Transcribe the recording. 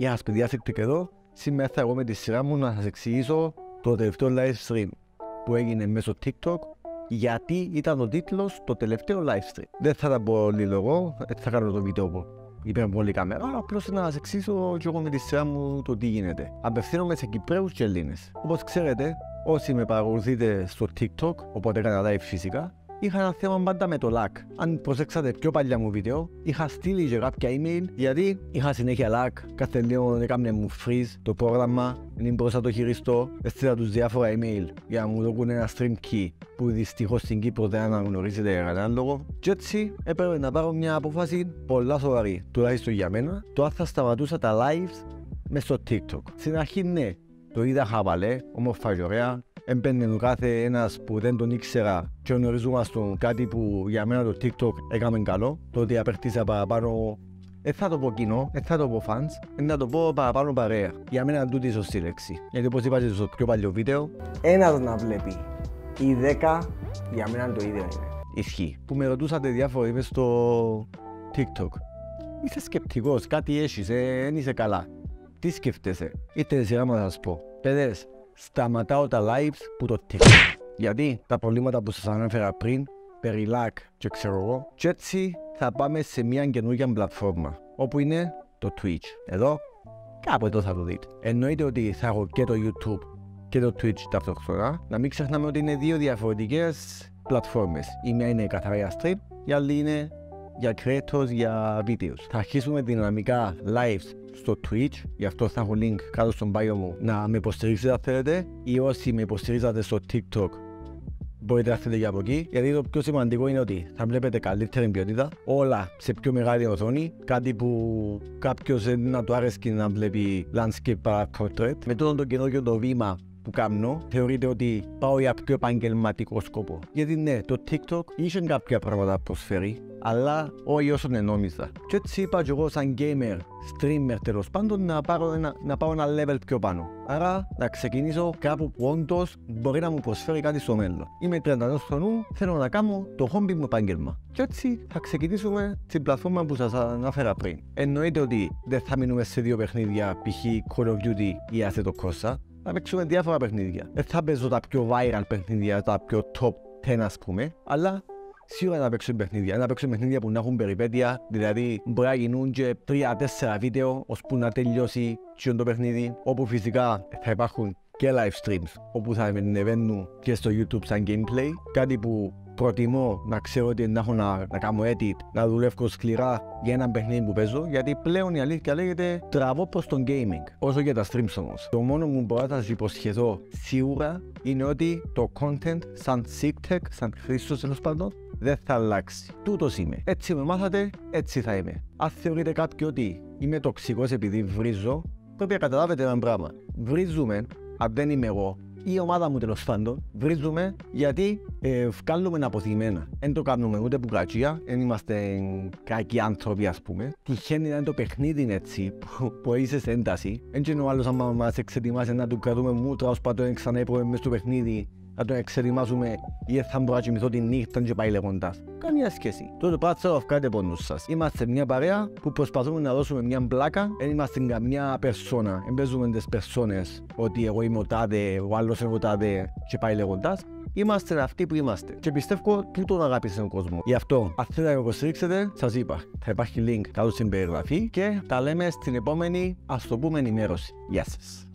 Γεια σας παιδιά, TikTok εδώ. Σήμερα θα εγώ με τη σειρά μου να σας εξηγήσω το τελευταίο live stream που έγινε μέσω TikTok, γιατί ήταν ο τίτλος το τελευταίο live stream. Δεν θα τα πω πολύ λόγο, έτσι θα κάνω το βίντεο που υπερβολή κάμερα, απλώς να σας εξηγήσω και εγώ με τη σειρά μου το τι γίνεται. Απευθύνομαι σε Κυπραίους και Ελλήνες. Όπως ξέρετε, όσοι με παρακολουθείτε στο TikTok, οπότε έκανα live φυσικά, είχα ένα θέμα πάντα με το lag. Αν προσέξατε πιο παλιά μου βίντεο, είχα στείλει και κάποια email γιατί είχα συνέχεια lag. Κάθε λίγο έκαμε μου freeze το πρόγραμμα, δεν μπορούσα να το χειριστώ. Έστειλα τους διάφορα email για να μου δώσουν ένα stream key που δυστυχώς στην Κύπρο δεν αναγνωρίζεται για κανέναν λόγο. Και έτσι έπρεπε να πάρω μια απόφαση πολλά σοβαρή, τουλάχιστον για μένα, το αν θα σταματούσα τα lives μες στο TikTok. Στην αρχή ναι, το είδα χαβαλέ, όμορφα και ωραία. Έμπαινε ο κάθε ένας που δεν τον ήξερα και γνωριζόμασταν, κάτι που για μένα το TikTok έκαμε καλό. Το ότι απέκτησα παραπάνω, δεν θα το πω κοινό, δεν θα το πω fans, να το πω παραπάνω παρέα. Για μένα τούτη η σωστή λέξη. Γιατί όπως είπατε στο πιο παλιό βίντεο, ένας να βλέπει ή 10, για μένα το ίδιο είναι. Ισχύει. Που με ρωτούσατε διάφοροι μες στο TikTok. Είσαι σκεπτικός, κάτι έχεις, δεν είσαι καλά. Τι σκέφτεσαι? Ήρθε η σειρά μου να σας πω. Παιδες, σταματάω τα lives που το TikTok. Γιατί τα προβλήματα που σας ανέφερα πριν, περί lag και ξέρω εγώ, και έτσι θα πάμε σε μια καινούργια πλατφόρμα, όπου είναι το Twitch. Εδώ, κάπου εδώ θα το δείτε. Εννοείται ότι θα έχω και το YouTube και το Twitch ταυτόχρονα. Να μην ξεχνάμε ότι είναι δύο διαφορετικές πλατφόρμες. Η μία είναι καθαρά για stream, η άλλη είναι για creators, για videos. Θα αρχίσουμε δυναμικά lives στο Twitch, γι' αυτό θα έχω link κάτω στον bio μου να με υποστηρίξετε αν θέλετε, ή όσοι με υποστηρίζετε στο TikTok μπορείτε να έρθετε και από εκεί, γιατί το πιο σημαντικό είναι ότι θα βλέπετε καλύτερη ποιότητα, όλα σε πιο μεγάλη οθόνη, κάτι που κάποιος να του άρεσε να βλέπει landscape παρά portrait. Με το καινούργιο το βήμα που κάνω, θεωρείται ότι πάω για πιο επαγγελματικό σκοπό. Γιατί ναι, το TikTok είχε κάποια πράγματα που προσφέρει, αλλά όχι όσο νόμιζα. Και έτσι είπα και εγώ σαν gamer, streamer τέλος πάντων, να πάω ένα level πιο πάνω. Άρα να ξεκινήσω κάπου που όντως μπορεί να μου προσφέρει κάτι στο μέλλον. Είμαι 31 χρονών, θέλω να κάνω το hobby μου επάγγελμα. Και έτσι θα ξεκινήσουμε στην πλατφόρμα που σας ανάφερα πριν. Εννοείται ότι δεν θα μείνουμε σε δύο παιχνίδια, π.χ. Call of Duty ή Assetto Corsa. Θα παίξουμε διάφορα παιχνίδια. Δεν θα παίζω τα πιο viral παιχνίδια, τα πιο top 10 ας πούμε, αλλά σίγουρα να παίξω παιχνίδια. Να παίξω παιχνίδια που να έχουν περιπέτεια, δηλαδή μπορεί να γίνουν και 3-4 βίντεο ώσπου να τελειώσει το παιχνίδι, όπου φυσικά θα υπάρχουν και live streams, όπου θα ανεβαίνουν και στο YouTube σαν gameplay, κάτι που προτιμώ να ξέρω ότι να έχω να κάνω edit, να δουλεύω σκληρά για ένα παιχνίδι που παίζω, γιατί πλέον η αλήθεια λέγεται τραβώ προς τον gaming. Όσο για τα streams όμως. Το μόνο που μπορώ να σας υποσχεθώ σίγουρα είναι ότι το content σαν SIGTech, σαν Χρήστος τέλος πάντων, δεν θα αλλάξει. Τούτος είμαι. Έτσι με μάθατε, έτσι θα είμαι. Αν θεωρείτε κάποιοι ότι είμαι τοξικός επειδή βρίζω, πρέπει να καταλάβετε ένα πράγμα. Βρίζουμε, αν δεν είμαι εγώ, η ομάδα μου τέλος πάντων, βρίζουμε γιατί βγάλουμε αποθυμένα. Δεν το κάνουμε ούτε που κακία, δεν είμαστε κακοί άνθρωποι ας πούμε. Τυχαίνει να είναι το παιχνίδι έτσι που είσαι σε ένταση. Έτσι είναι ο άλλος άμα μας εξετοιμάσει να του κρατούμε μούτρα ως πατώ ξανά έπρεπε μες στο παιχνίδι, να τον εξετοιμάσουμε ή θα μπορώ να κοιμηθώ τη νύχτα και πάει λέγοντας. Καμία σχέση. Τότε πάτσα να βγάλετε πόνους σας. Είμαστε μια παρέα που προσπαθούμε να δώσουμε μια πλάκα. Δεν είμαστε καμιά περσόνα. Δεν παίζουμε τις περσόνες ότι εγώ είμαι ο τάδε, ο άλλος είναι ο τάδε και πάει λέγοντας. Είμαστε αυτοί που είμαστε. Και πιστεύω που τον αγάπησε τον κόσμο. Γι' αυτό, αν θέλετε να με υποστηρίξετε, σας είπα, θα υπάρχει link κάτω στην περιγραφή και τα λέμε στην επόμενη, ας το πούμε, ενημέρωση. Γεια σας.